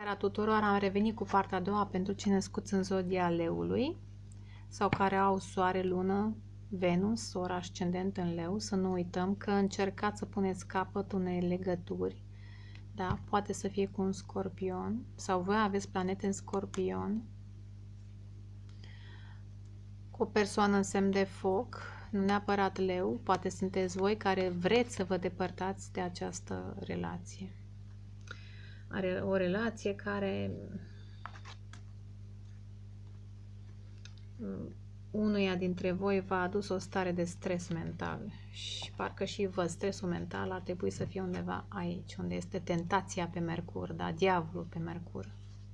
Seara tuturor, am revenit cu partea a doua pentru cei născuți în zodia leului sau care au soare, lună, Venus, ori ascendent în leu. Să nu uităm că încercați să puneți capăt unei legături, da? Poate să fie cu un scorpion sau voi aveți planete în scorpion, cu o persoană în semn de foc, nu neapărat leu, poate sunteți voi care vreți să vă depărtați de această relație. Are o relație care unuia dintre voi v-a adus o stare de stres mental și parcă și vă, stresul mental ar trebui să fie undeva aici, unde este tentația pe Mercur, da? Diavolul pe Mercur.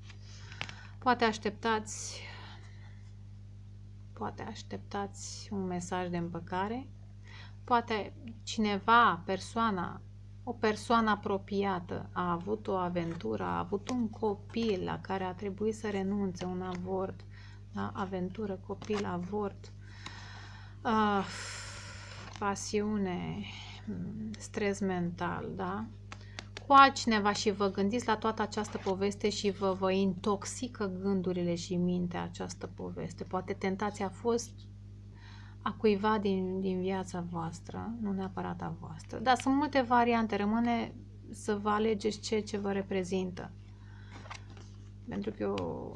Poate așteptați un mesaj de împăcare, poate cineva, o persoană apropiată a avut o aventură, a avut un copil la care a trebuit să renunțe, un avort, da? Aventură, copil, avort, pasiune, stres mental, da? Cu altcineva și vă gândiți la toată această poveste și vă intoxică gândurile și mintea această poveste. Poate tentația a fost a cuiva din viața voastră, nu neapărat a voastră. Dar sunt multe variante, rămâne să vă alegeți ce vă reprezintă. Pentru că o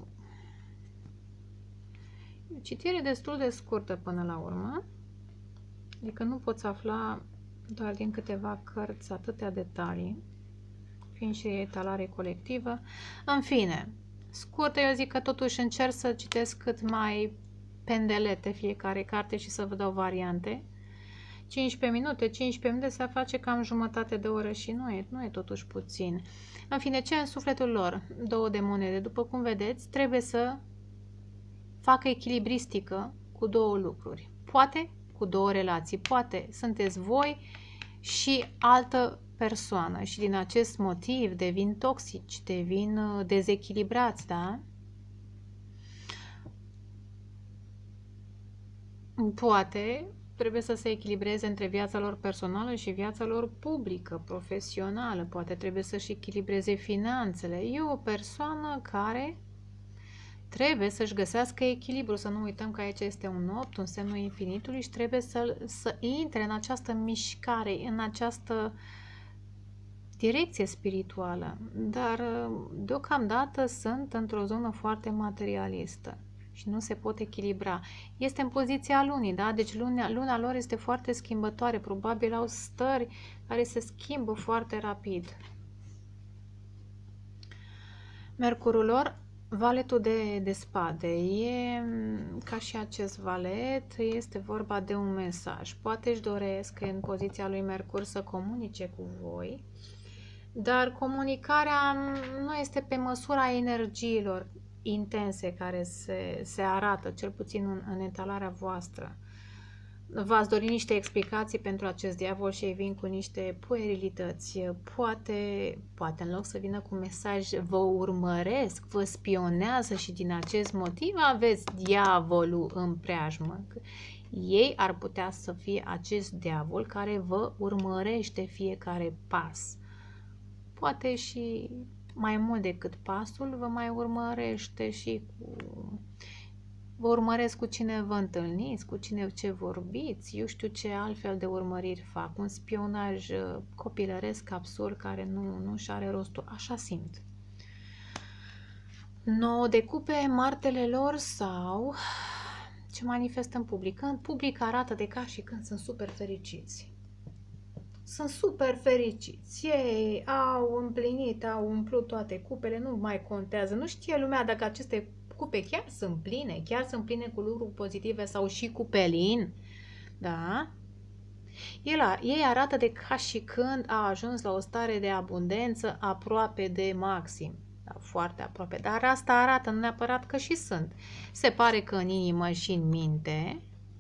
citire destul de scurtă până la urmă, adică nu poți afla doar din câteva cărți atâtea detalii, fiind și etalare colectivă. În fine, scurtă, eu zic că totuși încerc să citesc cât mai pendelete fiecare carte și să vă dau variante. 15 minute, 15 minute se face cam jumătate de oră și nu e totuși puțin. În fine, ce în sufletul lor? Două de monede. După cum vedeți, trebuie să facă echilibristică cu două lucruri. Poate cu două relații. Poate sunteți voi și altă persoană și din acest motiv devin toxici, devin dezechilibrați, da? Poate trebuie să se echilibreze între viața lor personală și viața lor publică, profesională. Poate trebuie să-și echilibreze finanțele. E o persoană care trebuie să-și găsească echilibru. Să nu uităm că aici este un 8, un semnul infinitului și trebuie să intre în această mișcare, în această direcție spirituală. Dar deocamdată sunt într-o zonă foarte materialistă și nu se pot echilibra. Este în poziția lunii, da? Deci luna lor este foarte schimbătoare. Probabil au stări care se schimbă foarte rapid. Mercurul lor, valetul de spade. E ca și acest valet, este vorba de un mesaj. Poate își doresc în poziția lui Mercur să comunice cu voi, dar comunicarea nu este pe măsura energiilor intense care se arată, cel puțin în etalarea voastră. V-ați dori niște explicații pentru acest diavol și ei vin cu niște puerilități. Poate în loc să vină cu mesaj, vă urmăresc, vă spionează și din acest motiv aveți diavolul în preajmă. Ei ar putea să fie acest diavol care vă urmărește fiecare pas. Poate și mai mult decât pasul, vă mai urmărește și vă urmăresc cu cine vă întâlniți, cu cine ce vorbiți, eu știu ce altfel de urmăriri fac, un spionaj copilăresc absurd care nu-și are rostul, așa simt. 9 de cupe, martele lor sau ce manifestă în public. În public arată de ca și când sunt super fericiți. Sunt super fericiți. Ei au împlinit, au umplut toate cupele, nu mai contează. Nu știe lumea dacă aceste cupe chiar sunt pline cu lucruri pozitive sau și cu pelin. Da? Ei arată de ca și când a ajuns la o stare de abundență aproape de maxim. Da, foarte aproape. Dar asta arată nu neapărat că și sunt. Se pare că în inimă și în minte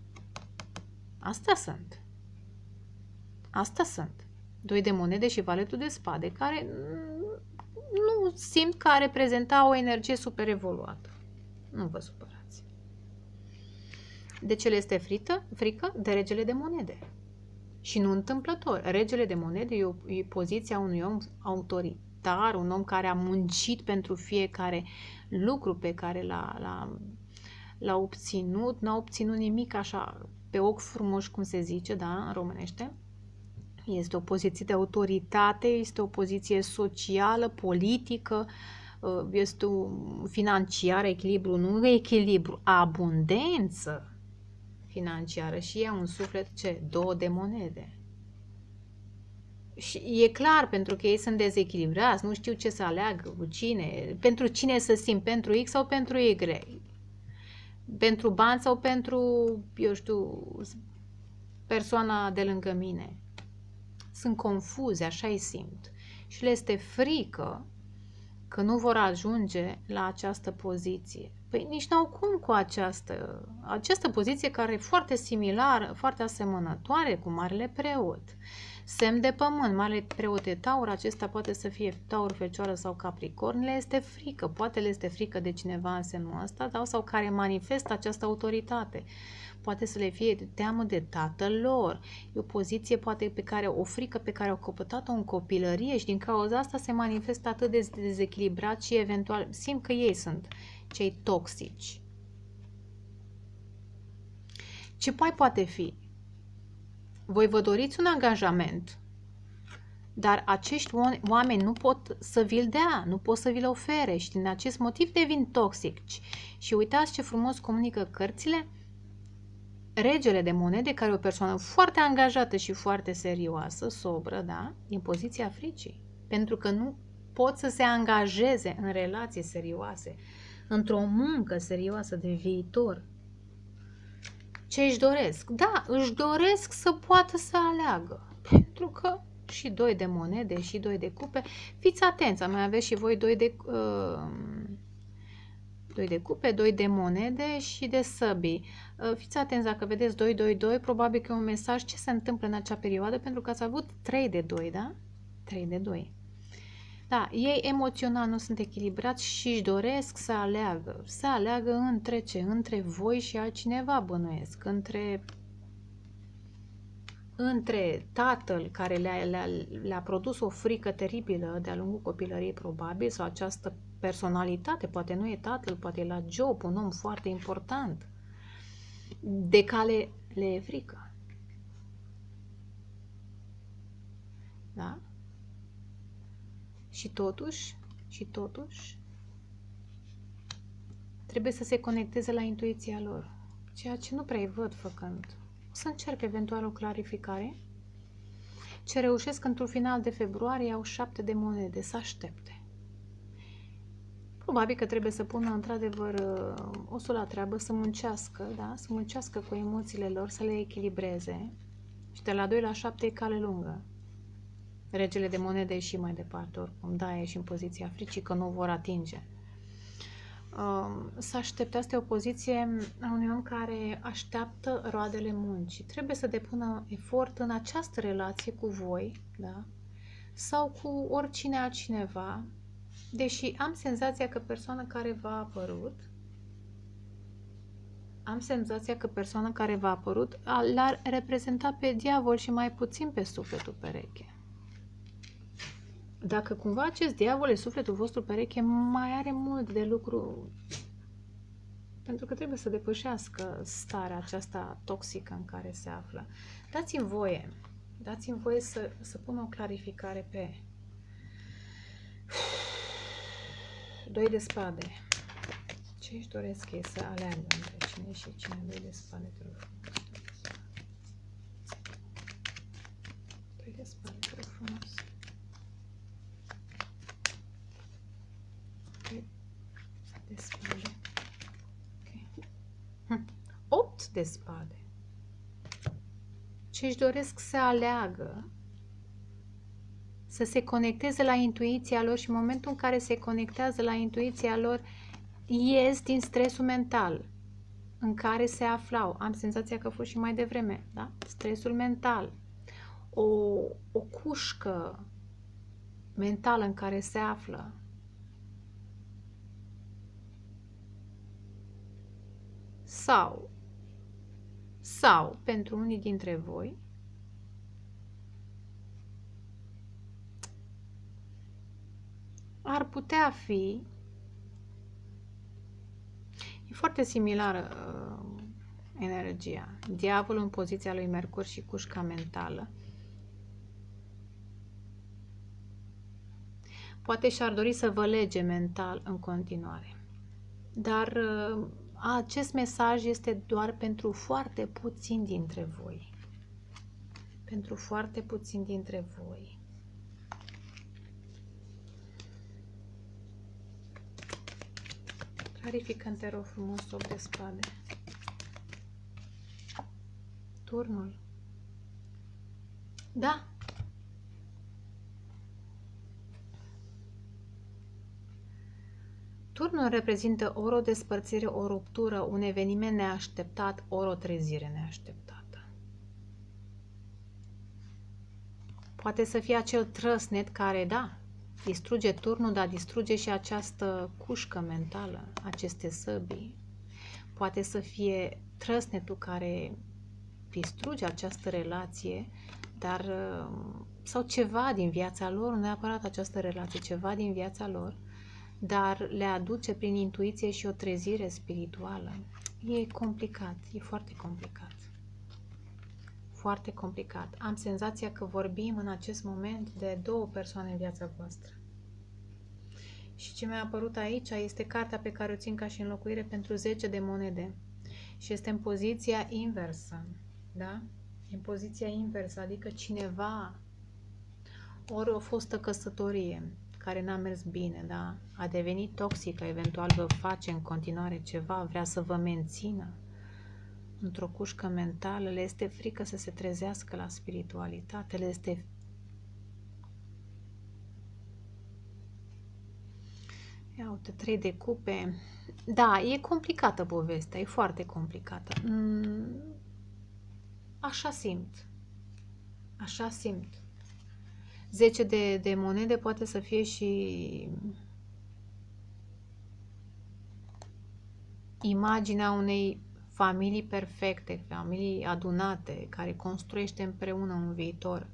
Asta sunt. Doi de monede și valetul de spade, care nu simt că a reprezenta o energie super evoluată. Nu vă supărați. De ce le este frică? De regele de monede. Și nu întâmplător. Regele de monede e poziția unui om muncitar, un om care a muncit pentru fiecare lucru pe care l-a obținut, n-a obținut nimic așa pe ochi frumoși, cum se zice, da, în românește. Este o poziție de autoritate, este o poziție socială, politică, este financiară, echilibru, nu echilibru, abundență financiară și ea un suflet ce? 2 de monede. Și e clar, pentru că ei sunt dezechilibrați, nu știu ce să aleagă, cu cine, pentru cine să simt, pentru X sau pentru Y, pentru bani sau pentru, eu știu, persoana de lângă mine. Sunt confuze, așa îi simt. Și le este frică că nu vor ajunge la această poziție. Păi nici n-au cum cu această poziție care e foarte similară, foarte asemănătoare cu Marele Preot. Semn de pământ, Marele Preot e Taur, acesta poate să fie Taur, Fecioară sau Capricorn, le este frică, poate le este frică de cineva în semnul ăsta, sau care manifestă această autoritate. Poate să le fie teamă de tatăl lor. E o poziție poate o frică pe care au căpătat-o în copilărie și din cauza asta se manifestă atât de dezechilibrat și eventual simt că ei sunt cei toxici. Ce mai poate fi? Voi vă doriți un angajament, dar acești oameni nu pot să vi-l dea, nu pot să vi-l ofere și din acest motiv devin toxici. Și uitați ce frumos comunică cărțile. Regele de monede, care e o persoană foarte angajată și foarte serioasă, sobră, da, din poziția fricii. Pentru că nu pot să se angajeze în relații serioase, într-o muncă serioasă de viitor. Ce își doresc? Da, își doresc să poată să aleagă. Pentru că și 2 de monede și 2 de cupe. Fiți atenți, mai aveți și voi 2 de cupe, 2 de monede și de săbii. Fiți atenți, dacă vedeți 2, 2, 2, probabil că e un mesaj ce se întâmplă în acea perioadă, pentru că ați avut 3 de 2, da? 3 de 2. Da, ei emoțional nu sunt echilibrați și își doresc să aleagă. Să aleagă între ce? Între voi și altcineva, bănuiesc. Între tatăl care le-a produs o frică teribilă de-a lungul copilăriei, probabil, sau această personalitate, poate nu e tatăl, poate e la job, un om foarte important, de care le e frică. Da? Și totuși, trebuie să se conecteze la intuiția lor, ceea ce nu prea-i văd făcând. O să încerc eventual o clarificare. Ce reușesc într-un final de februarie au 7 de monede, să aștepte. Probabil că trebuie să pună într-adevăr osul la treabă, să muncească, da? Să muncească cu emoțiile lor, să le echilibreze. Și de la 2 la 7 e cale lungă. Regele de monede e și mai departe, oricum, da, e și în poziția fricii că nu vor atinge. Să aștepte, asta e o poziție a unui om care așteaptă roadele muncii. Trebuie să depună efort în această relație cu voi, da? Sau cu oricine altcineva, deși am senzația că persoana care v-a apărut, l-ar reprezenta pe diavol și mai puțin pe sufletul pereche. Dacă cumva acest diavol e sufletul vostru pereche, mai are mult de lucru, pentru că trebuie să depășească starea aceasta toxică în care se află. Dați-mi voie să pun o clarificare pe 2 de spade. Ce își doresc ei să aleagă între cine și cine? 2 de spade, te rog frumos. 2 de spade, te rog frumos. 2 de spade. Ok. 8 de spade. Ce își doresc să aleagă, să se conecteze la intuiția lor și în momentul în care se conectează la intuiția lor, ies din stresul mental în care se aflau. Am senzația că a fost și mai devreme, da? Stresul mental. O cușcă mentală în care se află. Sau, pentru unii dintre voi, ar putea fi, e foarte similară energia. Diavolul în poziția lui Mercur și cușca mentală. Poate și-ar dori să vă lege mental în continuare. Dar acest mesaj este doar pentru foarte puțini dintre voi. Pentru foarte puțini dintre voi. Clarifică-mi, te rog frumos, 8 de spade. Turnul. Da. Turnul reprezintă ori o despărțire, o ruptură, un eveniment neașteptat, ori o trezire neașteptată. Poate să fie acel trăsnet care, da, distruge turnul, dar distruge și această cușcă mentală, aceste săbii. Poate să fie trăsnetul care distruge această relație, dar sau ceva din viața lor, nu neapărat această relație, ceva din viața lor, dar le aduce prin intuiție și o trezire spirituală. E complicat, e foarte complicat. Foarte complicat. Am senzația că vorbim în acest moment de două persoane în viața voastră. Și ce mi-a apărut aici este cartea pe care o țin ca și înlocuire pentru 10 de monede. Și este în poziția inversă. Da? În poziția inversă, adică cineva, ori o fostă căsătorie care n-a mers bine, da? A devenit toxică, eventual vă face în continuare ceva, vrea să vă mențină într-o cușcă mentală, le este frică să se trezească la spiritualitate, le este ia uite, 3 de cupe. Da, e complicată povestea, e foarte complicată. Așa simt. Așa simt. 10 de monede poate să fie și imaginea unei familii perfecte, familii adunate, care construiește împreună un viitor.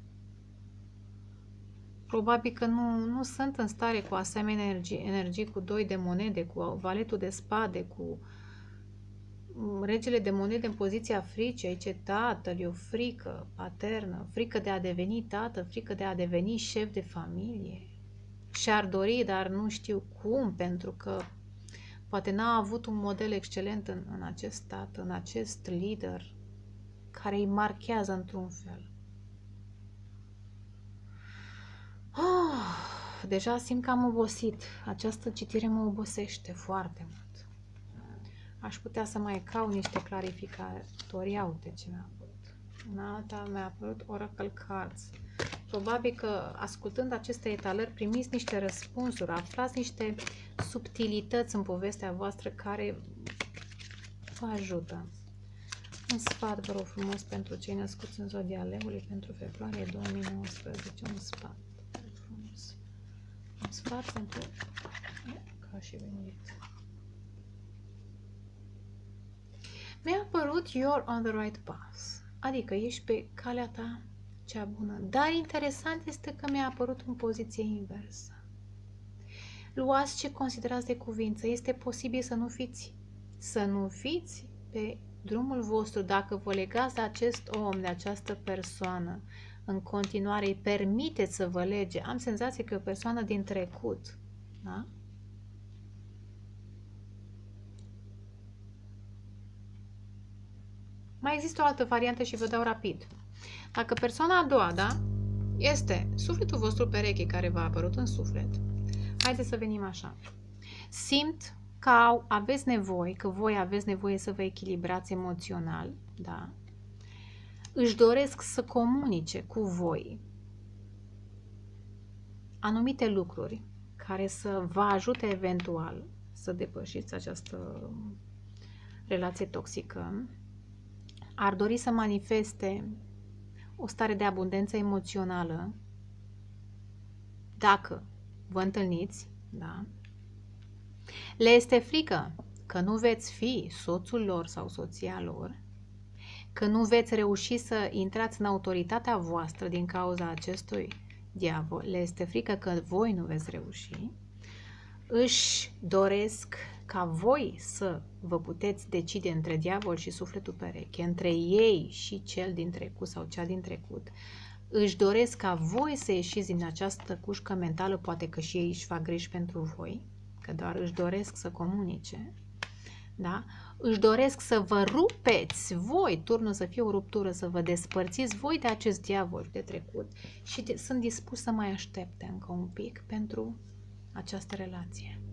Probabil că nu sunt în stare cu asemenea energii cu 2 de monede, cu valetul de spade, cu regele de monede în poziția fricii. Aici tatăl, e o frică paternă, frică de a deveni tată, frică de a deveni șef de familie. Și-ar dori, dar nu știu cum, pentru că poate n-a avut un model excelent în acest tată, în acest lider, care îi marchează într-un fel. Deja simt că am obosit. Această citire mă obosește foarte mult. Aș putea să mai caut niște clarificatori. Ia uite ce mi-a apărut. În alta mi-a apărut Oracle Cards. Probabil că ascultând aceste etalări primiți niște răspunsuri, aflați niște subtilități în povestea voastră care vă ajută. Un sfat, vă rog frumos, pentru cei născuți în zodia Leului pentru februarie 2019. Un sfat. Un sfat pentru... Ca și venit. Mi-a apărut You're on the right path. Adică ești pe calea ta cea bună. Dar interesant este că mi-a apărut în poziție inversă. Luați ce considerați de cuvință. Este posibil să nu fiți pe drumul vostru dacă vă legați de acest om, de această persoană. În continuare îi permiteți să vă lege. Am senzația că e o persoană din trecut. Da? Mai există o altă variantă și vă dau rapid. Dacă persoana a doua, da, este sufletul vostru pereche care v-a apărut în suflet, haideți să venim așa. Simt că aveți nevoie, că voi aveți nevoie să vă echilibrați emoțional, da? Își doresc să comunice cu voi anumite lucruri care să vă ajute eventual să depășiți această relație toxică. Ar dori să manifeste o stare de abundență emoțională dacă vă întâlniți, da? Le este frică că nu veți fi soțul lor sau soția lor, că nu veți reuși să intrați în autoritatea voastră din cauza acestui diavol, le este frică că voi nu veți reuși, își doresc ca voi să vă puteți decide între diavol și sufletul pereche, între ei și cel din trecut sau cea din trecut, își doresc ca voi să ieșiți din această cușcă mentală, poate că și ei își fac griji pentru voi, că doar își doresc să comunice, da? Își doresc să vă rupeți voi, turnul să fie o ruptură, să vă despărțiți voi de acest diavol de trecut și sunt dispus să mai aștepte încă un pic pentru această relație.